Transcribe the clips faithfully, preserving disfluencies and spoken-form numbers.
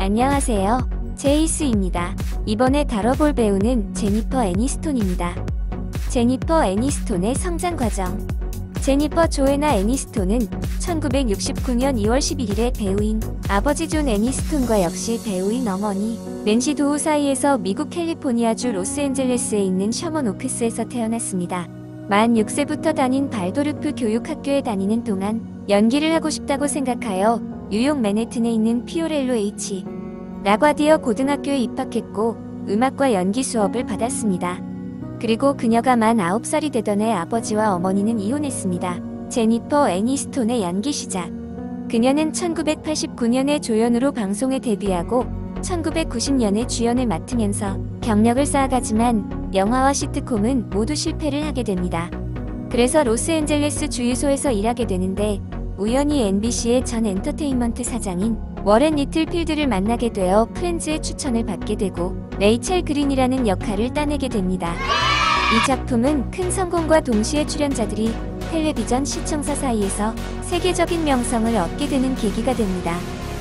안녕하세요. 제이스입니다. 이번에 다뤄볼 배우는 제니퍼 애니스톤입니다. 제니퍼 애니스톤의 성장 과정. 제니퍼 조애나 애니스톤은 천구백육십구 년 이월 십일일에 배우인 아버지 존 애니스톤과 역시 배우인 어머니 낸시 도우 사이에서 미국 캘리포니아주 로스앤젤레스에 있는 셔먼 오크스에서 태어났습니다. 만 육 세부터 다닌 발도르프 교육학교에 다니는 동안 연기를 하고 싶다고 생각하여 뉴욕 맨해튼에 있는 피오렐로 H. 라과디어 고등학교에 입학했고 음악과 연기 수업을 받았습니다. 그리고 그녀가 만 아홉 살이 되던 해 아버지와 어머니는 이혼했습니다. 제니퍼 애니스톤의 연기 시작. 그녀는 천구백팔십구 년에 조연으로 방송에 데뷔하고 천구백구십 년에 주연을 맡으면서 경력을 쌓아가지만 영화와 시트콤은 모두 실패를 하게 됩니다. 그래서 로스앤젤레스 주유소에서 일하게 되는데 우연히 엠비씨의 전 엔터테인먼트 사장인 워렌 리틀필드를 만나게 되어 프렌즈의 추천을 받게 되고 레이첼 그린이라는 역할을 따내게 됩니다. 이 작품은 큰 성공과 동시에 출연자들이 텔레비전 시청자 사이에서 세계적인 명성을 얻게 되는 계기가 됩니다.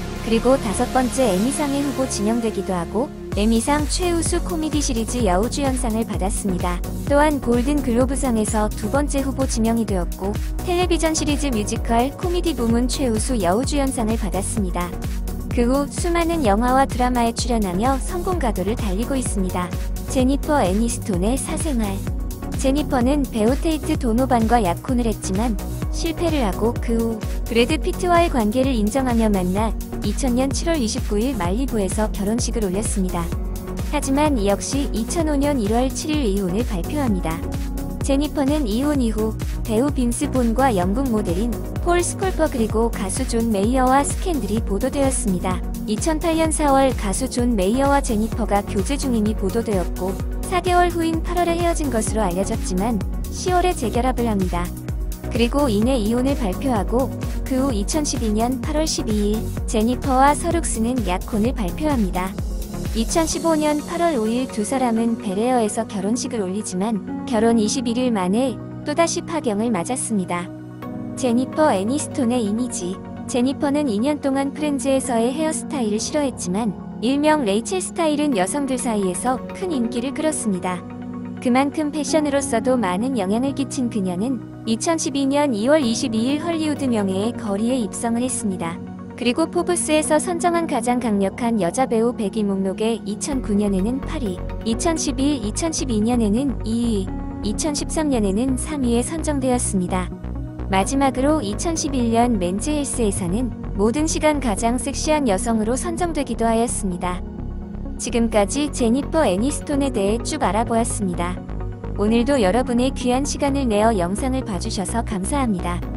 그리고 다섯 번째 에미상의 후보 지명되기도 하고 에미상 최우수 코미디 시리즈 여우주연상을 받았습니다. 또한 골든글로브상에서 두 번째 후보 지명이 되었고 텔레비전 시리즈 뮤지컬 코미디 부문 최우수 여우주연상을 받았습니다. 그 후 수많은 영화와 드라마에 출연하며 성공 가도를 달리고 있습니다. 제니퍼 애니스톤의 사생활. 제니퍼는 배우 테이트 도노반과 약혼을 했지만 실패를 하고 그 후 브래드 피트와의 관계를 인정하며 만나 이천 년 칠월 이십구일 말리부에서 결혼식을 올렸습니다. 하지만 이 역시 이천오 년 일월 칠일 이혼을 발표합니다. 제니퍼는 이혼 이후 배우 빈스 본과 영국 모델인 폴 스콜퍼 그리고 가수 존 메이어와 스캔들이 보도되었습니다. 이천팔 년 사월 가수 존 메이어와 제니퍼가 교제 중임이 보도되었고 사 개월 후인 팔월에 헤어진 것으로 알려졌지만 시월에 재결합을 합니다. 그리고 이내 이혼을 발표하고 그 후 이천십이 년 팔월 십이일 제니퍼와 서룩스는 약혼을 발표합니다. 이천십오 년 팔월 오일 두 사람은 벨에어에서 결혼식을 올리지만 결혼 이십일 일 만에 또다시 파경을 맞았습니다. 제니퍼 애니스톤의 이미지. 제니퍼는 이 년 동안 프렌즈에서의 헤어스타일을 싫어했지만 일명 레이첼 스타일은 여성들 사이에서 큰 인기를 끌었습니다. 그만큼 패션으로서도 많은 영향을 끼친 그녀는 이천십이 년 이월 이십이일 헐리우드 명예의 거리에 입성을 했습니다. 그리고 포브스에서 선정한 가장 강력한 여자 배우 백 위 목록에 이천구 년에는 팔 위, 이천십일, 이천십이 년에는 이 위, 이천십삼 년에는 삼 위에 선정되었습니다. 마지막으로 이천십일 년 맨즈 헬스에서는 모든 시간 가장 섹시한 여성으로 선정되기도 하였습니다. 지금까지 제니퍼 애니스톤에 대해 쭉 알아보았습니다. 오늘도 여러분의 귀한 시간을 내어 영상을 봐주셔서 감사합니다.